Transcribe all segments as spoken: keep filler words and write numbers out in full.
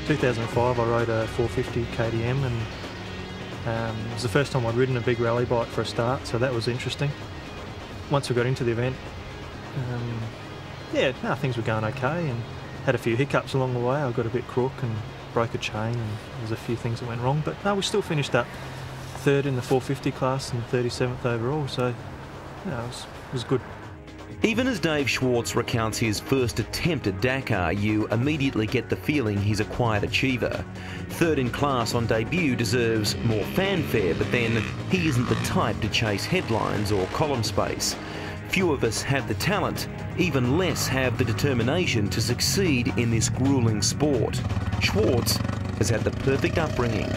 two thousand five I rode a four fifty K T M, and um, it was the first time I'd ridden a big rally bike for a start, so that was interesting. Once we got into the event, um, yeah, no, things were going okay, and had a few hiccups along the way. I got a bit crook and broke a chain, and there's a few things that went wrong, but no, we still finished up third in the four fifty class and thirty-seventh overall, so you know, it was, it was good. Even as Dave Schwarz recounts his first attempt at Dakar, you immediately get the feeling he's a quiet achiever. Third in class on debut deserves more fanfare, but then he isn't the type to chase headlines or column space. Few of us have the talent, even less have the determination to succeed in this grueling sport. Schwarz has had the perfect upbringing.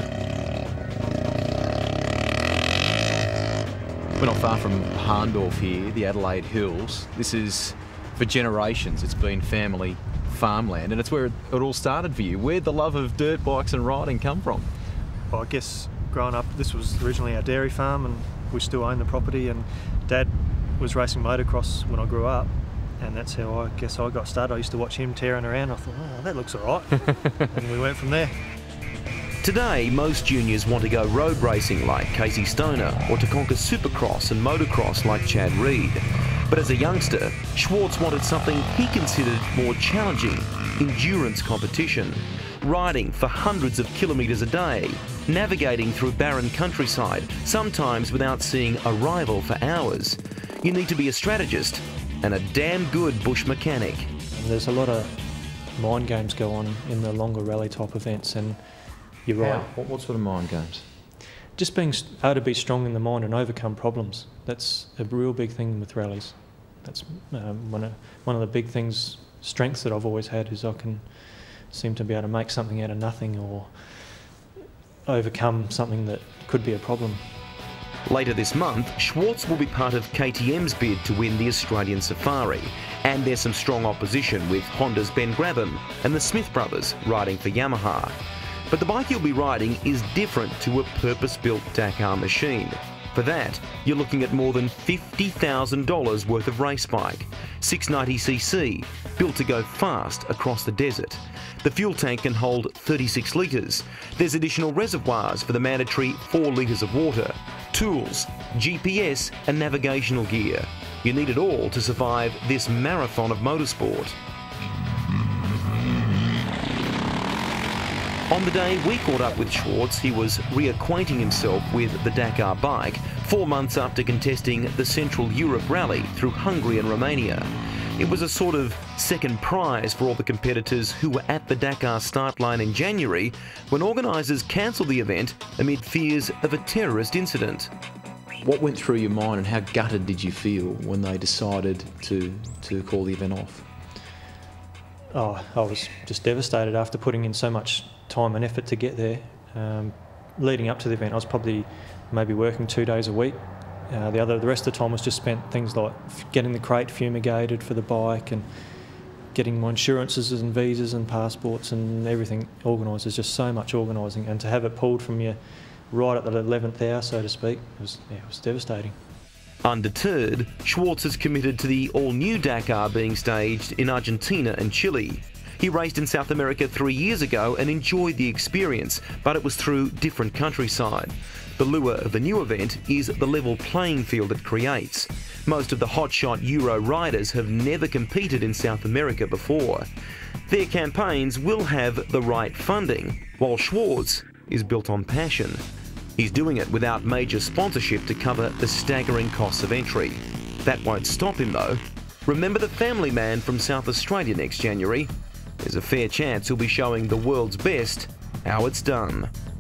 We're not far from Harndorf here, the Adelaide Hills. This is, for generations, it's been family farmland, and it's where it, it all started for you. Where'd the love of dirt bikes and riding come from? Well, I guess growing up, this was originally our dairy farm, and we still own the property, and Dad was racing motocross when I grew up, and that's how I guess I got started. I used to watch him tearing around. I thought, oh, that looks all right. And we went from there. Today, most juniors want to go road racing like Casey Stoner, or to conquer supercross and motocross like Chad Reed. But as a youngster, Schwarz wanted something he considered more challenging: endurance competition. Riding for hundreds of kilometres a day, navigating through barren countryside, sometimes without seeing a rival for hours. You need to be a strategist and a damn good bush mechanic. There's a lot of mind games go on in the longer rally type events, and you're right. What, what sort of mind games? Just being able to be strong in the mind and overcome problems. That's a real big thing with rallies. That's um, one of one of the big things, strengths that I've always had, is I can seem to be able to make something out of nothing, or overcome something that could be a problem. Later this month, Schwarz will be part of K T M's bid to win the Australian Safari. And there's some strong opposition with Honda's Ben Grabham and the Smith brothers riding for Yamaha. But the bike he'll be riding is different to a purpose-built Dakar machine. For that, you're looking at more than fifty thousand dollars worth of race bike, six ninety c c, built to go fast across the desert. The fuel tank can hold thirty-six litres. There's additional reservoirs for the mandatory four litres of water, tools, G P S and navigational gear. You need it all to survive this marathon of motorsport. On the day we caught up with Schwarz, he was reacquainting himself with the Dakar bike, four months after contesting the Central Europe Rally through Hungary and Romania. It was a sort of second prize for all the competitors who were at the Dakar start line in January, when organisers cancelled the event amid fears of a terrorist incident. What went through your mind, and how gutted did you feel when they decided to, to call the event off? Oh, I was just devastated after putting in so much time and effort to get there. Um, leading up to the event, I was probably maybe working two days a week. Uh, the other, the rest of the time was just spent things like getting the crate fumigated for the bike, and getting my insurances and visas and passports and everything organised. There's just so much organising, and to have it pulled from you right at the eleventh hour, so to speak, it was, yeah, it was devastating. Undeterred, Schwarz is committed to the all-new Dakar being staged in Argentina and Chile. He raced in South America three years ago and enjoyed the experience, but it was through different countryside. The lure of the new event is the level playing field it creates. Most of the hotshot Euro riders have never competed in South America before. Their campaigns will have the right funding, while Schwarz is built on passion. He's doing it without major sponsorship to cover the staggering costs of entry. That won't stop him though. Remember the family man from South Australia next January? There's a fair chance he'll be showing the world's best how it's done.